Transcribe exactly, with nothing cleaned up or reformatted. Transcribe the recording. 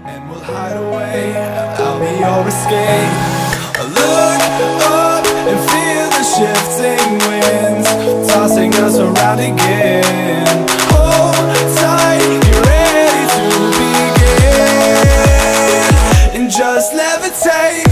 and we'll hide away. I'll be your escape. Look up and feel the shifting winds tossing us around again. Hold tight, get ready to begin, and just levitate.